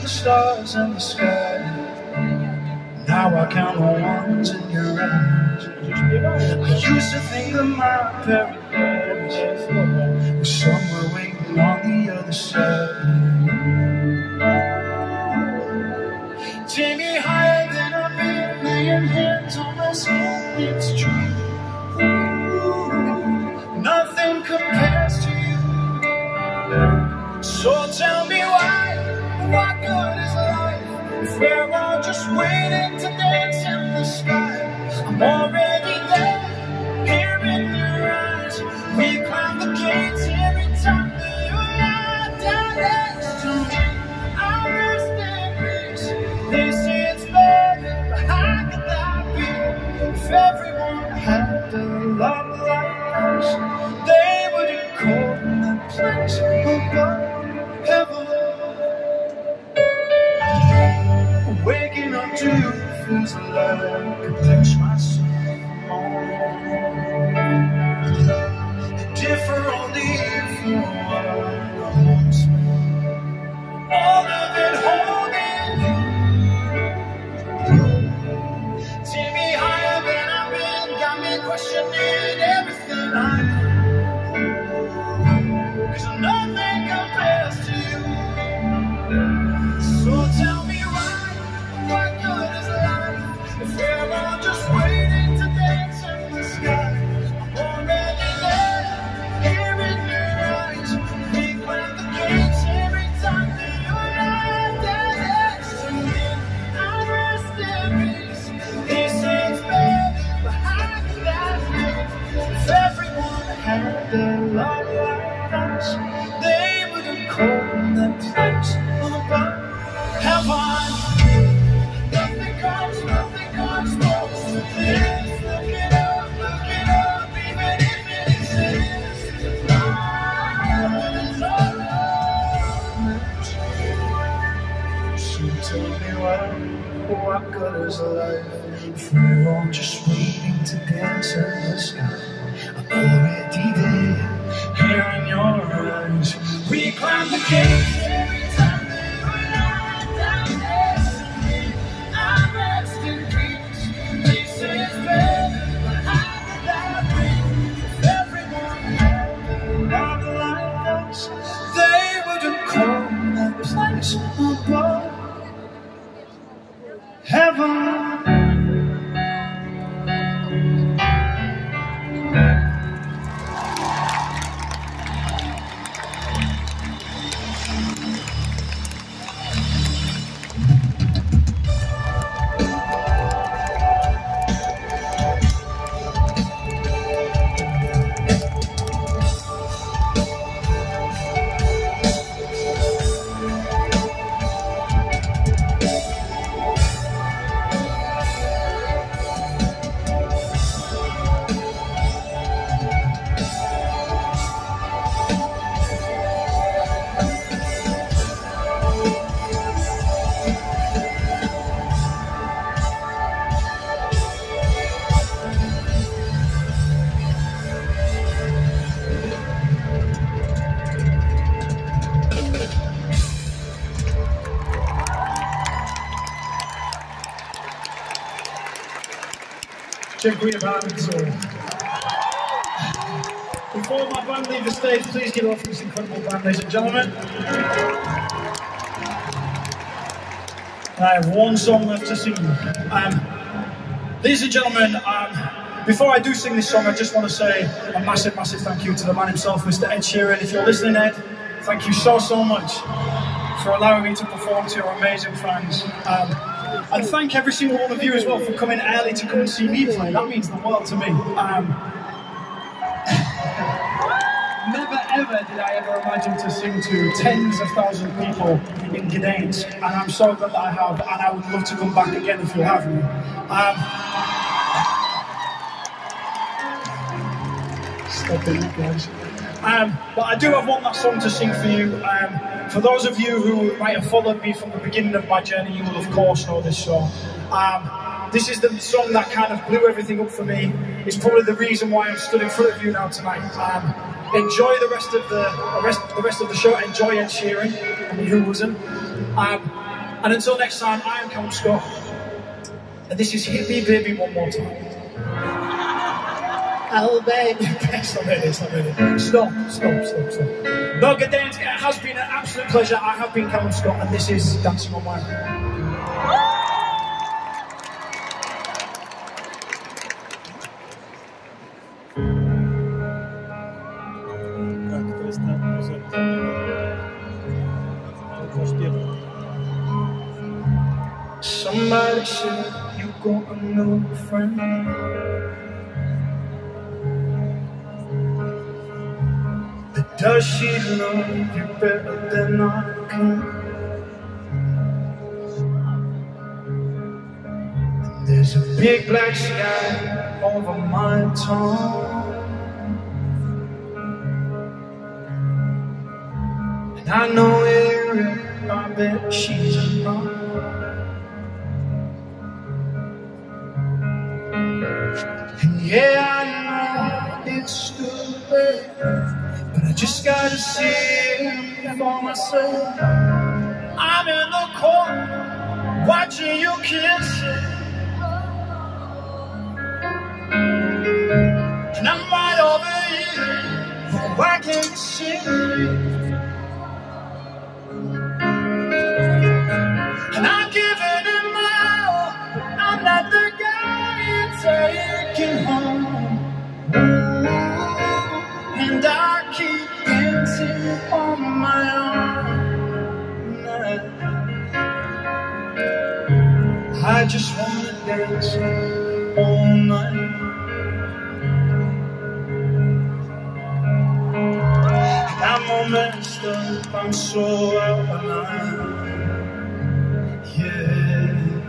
the stars in the sky. Now I count the ones in your eyes. I used to think that my paradise was somewhere waiting on the other side. Take me higher than I've been, laying hands on my soul, it's true. Nothing compares to you. So tell me why, what good is life if we're all just waiting to dance in the sky? I'm already there, here in your eyes. We climb the gates every time that you're down next to me. I rest in peace. They say it's better, but how could that be? If everyone had a love like us, they wouldn't call the place above heaven. Waking up to you feels like I pinch myself more. Differ only for what I once meant. All of it holding you. Take me higher than I've been, got me questioning everything I do. 'Cause nothing compares to you. So tell me why, what good is life if we're all just waiting to dance in the sky? I'm already there, here in your eyes. We climb the gates every time that you're there next to me. I rest in peace. They say it's better, but how could that be? If everyone had their love like us, they wouldn't call that place above heaven. Nothing comes close to this. Look it up, even if it exists. Love is all around. So tell me why, what good is life if we're all just waiting to dance in the sky? I'm already there, here in your eyes. We climb the gates every time that we're down next to me. I rest in peace. They say it's better, but how could that be? If everyone had a love like us, they wouldn't call that place above heaven. Dziękuję bardzo. Before my band leave the stage, please give it up for this incredible band, ladies and gentlemen. I have one song left to sing. Ladies and gentlemen, before I do sing this song, I just want to say a massive, massive thank you to the man himself, Mr. Ed Sheeran. If you're listening, Ed, thank you so, so much for allowing me to perform to your amazing fans. And thank every single one of you as well for coming early to come and see me play. That means the world to me. Never ever did I ever imagine to sing to tens of thousands of people in Gdańsk, and I'm so glad that I have, and I would love to come back again if you have me. Stop it, guys. But I do have one last song to sing for you. For those of you who might have followed me from the beginning of my journey, you will of course know this song. This is the song that kind of blew everything up for me. It's probably the reason why I'm stood in front of you now tonight. Enjoy the rest of the show. Enjoy Ed Sheeran. I mean, who wasn't? And until next time, I am Callum Scott. And this is Hit Me Baby one more time. Oh baby. It's not really, it's not really. Stop. No, good day. It has been an absolute pleasure. I have been Callum Scott, and this is Dancing on My Own. Somebody said you got a new friend. But does she love you better than I can? And there's a big black sky over my tongue. And I know it, I bet she's alone. And yeah, I know it's stupid, but I just gotta see it for myself. I'm in the corner, watching you kiss it, and I'm right over here, why can't you see me? And I'm giving it my all, but I'm not the guy you're taking home. And I keep dancing on my own. I just wanna dance all night. I'm all messed up, I'm so out of line. Yeah.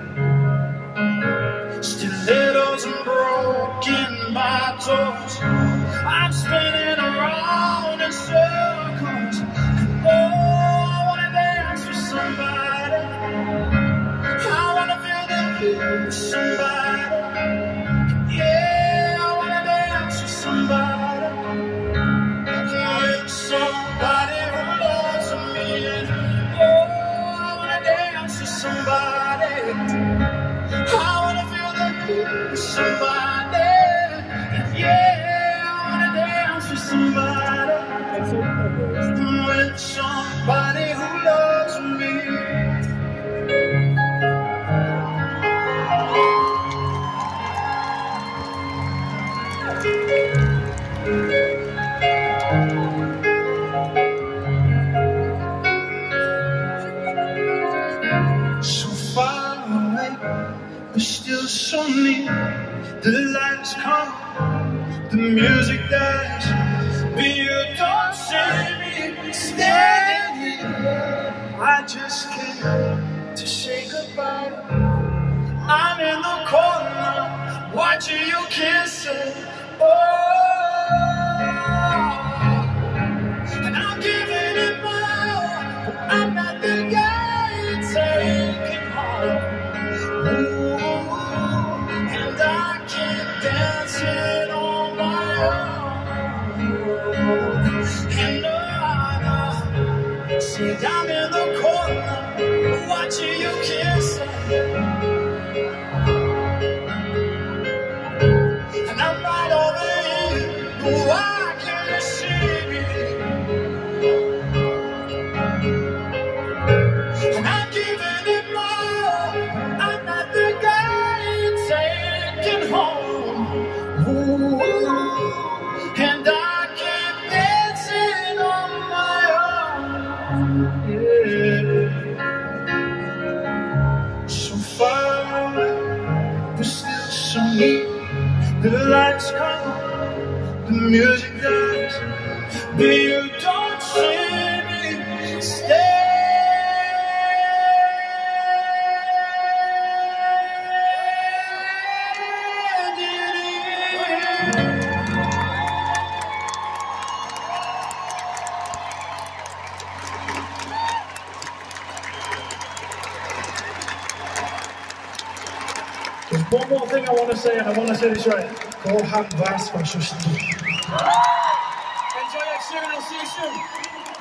Stilettos and broken bottles, I'm spinning around in circles. Oh, I wanna dance with somebody. I wanna feel the heat with somebody. Yeah, I wanna dance with somebody. With somebody who loves me. Oh, I wanna dance with somebody. I wanna feel the heat with somebody. Yeah, I wanna dance with somebody. With somebody who loves me. So far away, but still so near. The lights come, the music dies, but you don't see me standing here. I just came to say goodbye. I'm in the corner, watching you kiss it. Oh, and I'm giving it my all, but I'm not the guy you're taking home. Ooh, and I keep dancing on my own. And I see I'm in the corner, watching you kiss it. And I'm right over here, but why can't you see me? And I'm giving it my all, I'm not the guy you're taking home. Ooh, and I keep dancing on my own. Yeah. So far away, but still so near. The lights come, the music dies, but you don't see me stay. There's one more thing I want to say, and I want to say this right. Kocham was, waszą sztukę. Enjoy it soon, I'll see you soon.